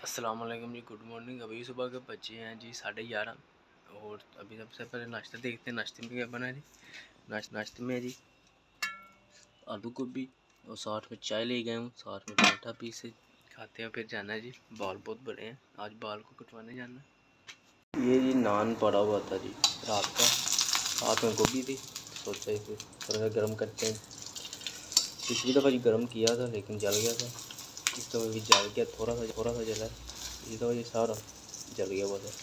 अस्सलाम वालेकुम जी, good morning. अभी सुबह के बजे हैं जी 11:30 और अभी सबसे पहले नाश्ता देखते हैं। नाश्ते में क्या बना है जी। नाश्ते में है जी आलू गोभी और साथ में चाय ले गए हूँ, साथ में पराठा पीस से खाते हैं। फिर जाना है जी, बाल बहुत बड़े हैं, आज बाल को कटवाने जाना है। ये जी नान पड़ा हुआ था जी रात का, साथ में गोभी थी, सोचा इसे थोड़ा सा गर्म करते हैं। पिछली दफ़ा जी गर्म किया था लेकिन जल गया था, इस दफ़ा भी जल गया, थोड़ा सा जला है। इस दफ़ा ये सारा जल गया हुआ था।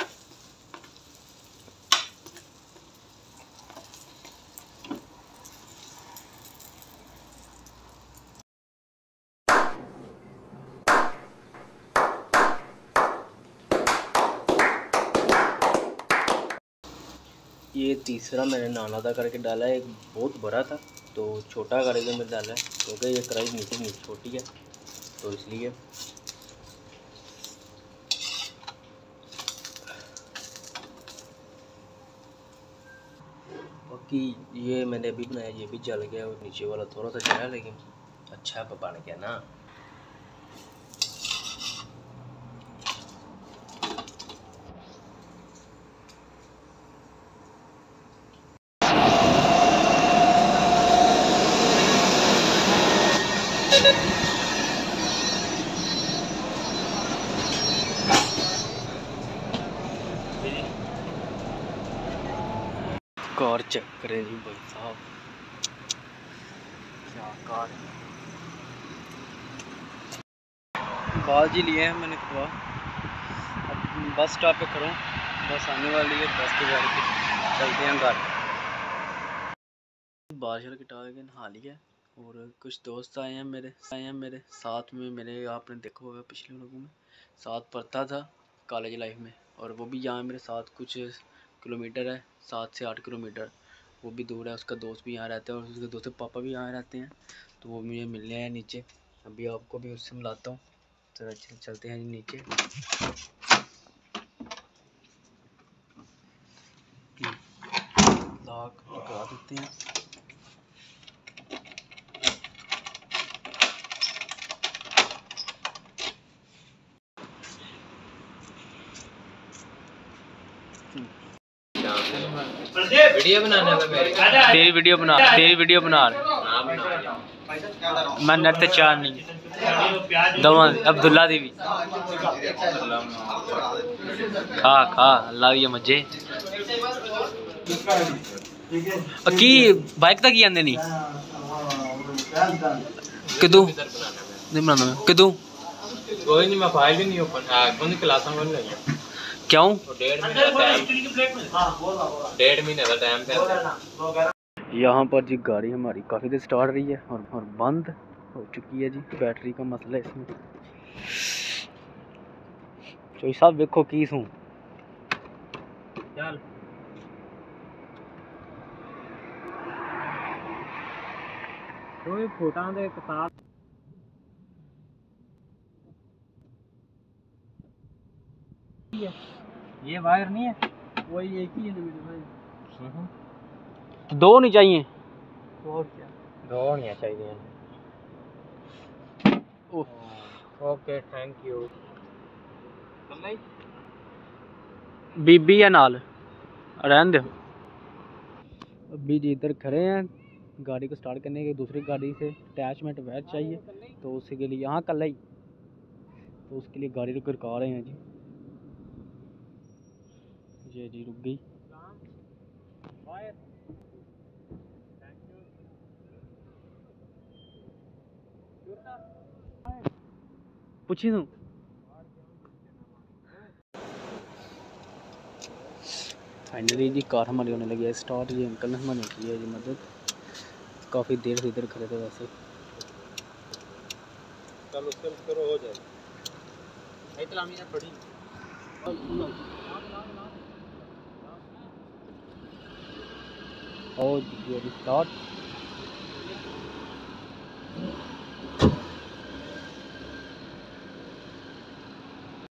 ये तीसरा मैंने नान आधा करके डाला है, एक बहुत बड़ा था तो छोटा करके मैं डाला है क्योंकि ये कढ़ाई नीचे छोटी है तो इसलिए। बाकी ये मैंने अभी बनाया, ये भी जल गया और नीचे वाला थोड़ा सा जला लेकिन अच्छा बन गया ना। कार चेक करें जी भाई साहब, क्या कार है। बाल जी लिए हैं मैंने कटवा, अब बस स्टॉप पे करूँ, बस आने वाली है, बस के बाद चलते हैं घर। बाल शल कटा के नहा लिया और कुछ दोस्त आए हैं मेरे साथ में। मेरे आपने देखा होगा पिछले लोगों में साथ पढ़ता था कॉलेज लाइफ में, और वो भी यहाँ मेरे साथ कुछ किलोमीटर है, 7 से 8 किलोमीटर वो भी दूर है। उसका दोस्त भी यहाँ रहता है और उसके दोस्त के पापा भी यहाँ रहते हैं, तो वो मुझे मिलने आए नीचे। अभी आपको भी उससे मिलाता हूँ, तो चलते हैं नीचे। लॉक लगा देते हैं। वीडियो बनाने का तेरी वीडियो बना मैं नेट चार नहीं दवा अब्दुल्ला दी भी खा अल्लाह दिए मजे की बाइक तक ही आंदे नहीं किदू नहीं बनाना किदू कोई नहीं, मैं फाइल ही नहीं ओपन कौन क्लास में बन रही क्यों 1.5 महीने का टाइम पे। यहाँ पर जी गाड़ी हमारी काफ़ी देर स्टार्ट रही है और बंद हो चुकी है जी, बैटरी का मसला है इसमें। चोई साहब देखो की सूं चल कोई फोटा दे किताब ये वायर नहीं है, वही एक ही है भाई। दो नहीं चाहिए, और क्या दो नहीं चाहिए। Okay thank you. बीबी है नाल रहन दो। अभी जी इधर खड़े हैं, गाड़ी को स्टार्ट करने के दूसरी गाड़ी से अटैचमेंट वायर चाहिए, तो उसके लिए यहाँ कल ही, तो उसके लिए गाड़ी रुक कर रहे हैं जी। ये जी रुक गई। पूछी तू फाइनली जी कार हमारी होने लगी है स्टार्ट। ये अंकल ने हमारी की है जी मदद, काफ़ी देर से इधर खड़े थे वैसे। कल उसके करो हो जाए पड़ी और स्टार्ट।